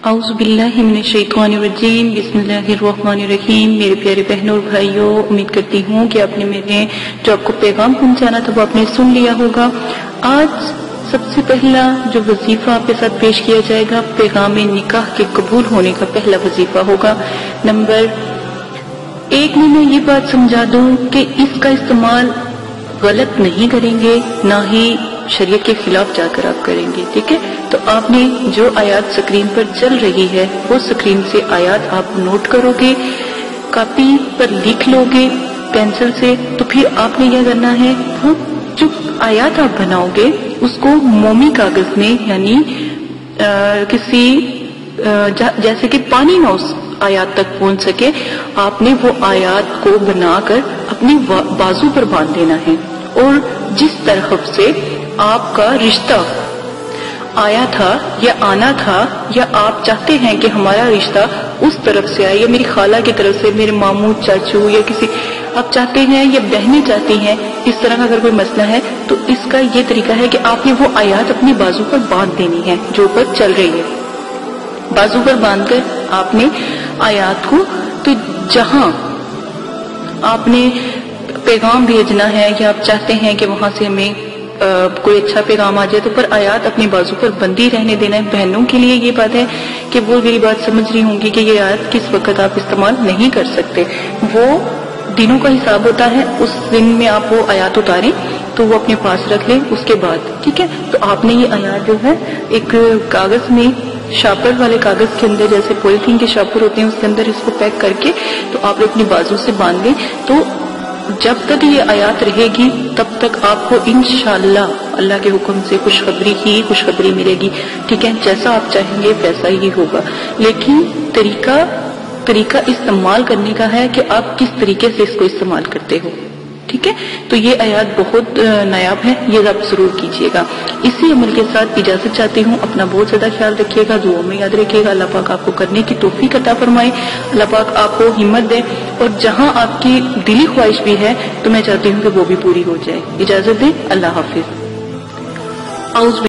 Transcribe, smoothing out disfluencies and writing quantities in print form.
اعوذ باللہ من الشیطان الرجیم بسم اللہ الرحمن الرحیم۔ میرے پیارے بہنوں اور بھائیوں، امید کرتی ہوں کہ آپ نے میرے جو آپ کو پیغام پہنچانا تھا وہ آپ نے سن لیا ہوگا۔ آج سب سے پہلا جو وظیفہ آپ کے ساتھ پیش کیا جائے گا، پیغام نکاح کے قبول ہونے کا پہلا وظیفہ ہوگا۔ نمبر 1 میں یہ بات سمجھا دوں کہ اس کا استعمال غلط نہیں کریں گے، نہ ہی شریعت کے خلاف جا کر آپ کریں گے، ٹھیک ہے؟ تو آپ نے جو آیات سکرین پر چل رہی ہے وہ سکرین سے آیات آپ نوٹ کرو گے، کاپی پر لکھ لو گے پینسل سے، تو پھر آپ نے کیا کرنا ہے، وہ جو آیات آپ بناؤ گے اس کو مومی کاغذ میں، یعنی کسی جیسے کہ پانی نہ اس آیات تک پہنچ سکے، آپ نے وہ آیات کو بنا کر اپنی بازو پر باندھ دینا ہے، اور جس طرف سے آپ کا رشتہ آیا تھا یا آنا تھا، یا آپ چاہتے ہیں کہ ہمارا رشتہ اس طرف سے آئے، یا میری خالہ کی طرف سے، میرے ماموں چاچو یا کسی آپ چاہتے ہیں، یا بہنیں چاہتی ہیں، اس طرح کا اگر کوئی مسئلہ ہے تو اس کا یہ طریقہ ہے کہ آپ نے وہ آیات اپنی بازو پر باندھ دینی ہے جو اوپر چل رہی ہے۔ بازو پر باندھ کر آپ نے آیات کو، تو جہاں آپ نے پیغام بھیجنا ہے یا آپ چاہتے ہیں کہ وہاں سے ہمیں کوئی اچھا پیغام آ جائے، تو پر آیات اپنی بازو پر بندی رہنے دینا ہے۔ بہنوں کے لیے یہ بات ہے کہ وہ میری بات سمجھ رہی ہوں گی کہ یہ آیات کس وقت آپ استعمال نہیں کر سکتے، وہ دنوں کا حساب ہوتا ہے، اس دن میں آپ وہ آیات اتاریں تو وہ اپنے پاس رکھ لیں، اس کے بعد ٹھیک ہے۔ تو آپ نے یہ آیات جو ہے ایک کاغذ میں، شاپر والے کاغذ کے اندر، جیسے پولیتھین کے شاپر ہوتے ہیں اس کے اندر اس کو پیک کر کے تو آپ اپنی بازو سے باندھ دیں، تو جب تک یہ آیات رہے گی تب تک آپ کو انشاءاللہ اللہ کے حکم سے خوشخبری ملے گی، ٹھیک ہے؟ جیسا آپ چاہیں گے ویسا ہی ہوگا، لیکن طریقہ استعمال کرنے کا ہے کہ آپ کس طریقے سے اس کو استعمال کرتے ہو، ٹھیک ہے؟ تو یہ آیات بہت نایاب ہے، یہ آپ ضرور کیجیے گا۔ اسی عمل کے ساتھ اجازت چاہتی ہوں، اپنا بہت زیادہ خیال رکھیے گا، دعاؤں میں یاد رکھیے گا، اللہ پاک آپ کو کرنے کی توفیق عطا فرمائے، اللہ پاک آپ کو ہمت دے، اور جہاں آپ کی دلی خواہش بھی ہے تو میں چاہتی ہوں کہ وہ بھی پوری ہو جائے۔ اجازت دیں، اللہ حافظ۔